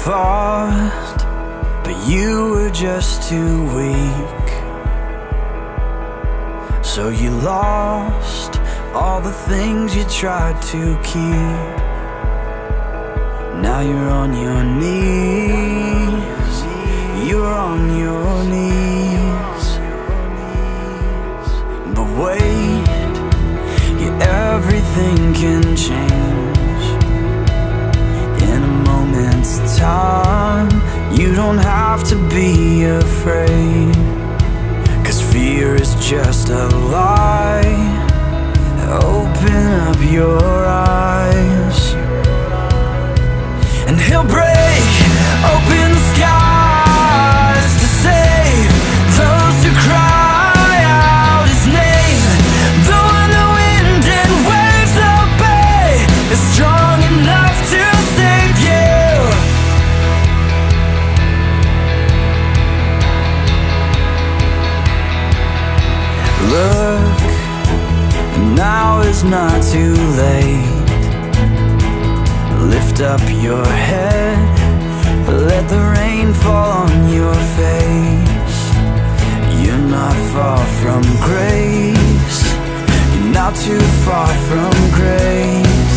fought, but you were just too weak. So you lost all the things you tried to keep. Now you're on your knees. You're on your knees. But wait, yeah, everything can change in a moment's time. You don't have to be afraid, 'cause fear is just a lie. Open up your eyes, and he'll break open the skies to save those who cry out his name. The one the wind and waves obey is strong enough to save you. Look, now is not too late. Lift up your head, let the rain fall on your face. You're not far from grace. You're not too far from grace.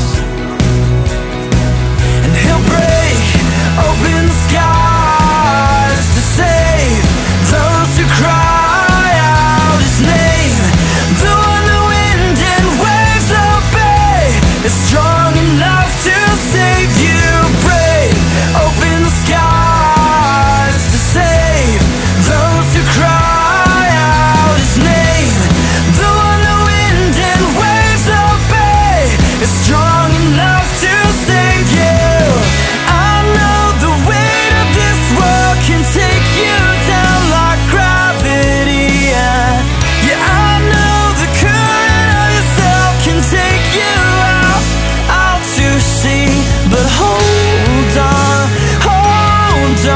And he'll break open the skies to save those who cry out his name. The one the wind and waves obey is strong enough to save you. Break open the skies to save those who cry out his name. The one the wind and waves obey is strong enough to save you. I know the weight of this world can take you down like gravity. Yeah, I know the current of yourself can take you out to sea. But hold on, hold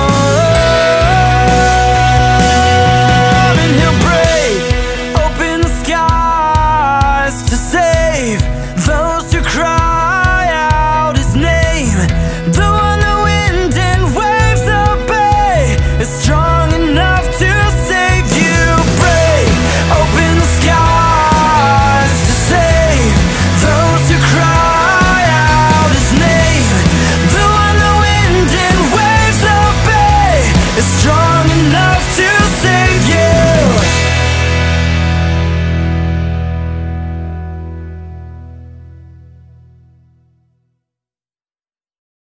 on, and he'll break open the skies to save those who cry out his name. The one the wind and waves obey is strong enough to save you. Break open the skies to save those who cry out his name. The one the wind and waves obey is strong enough to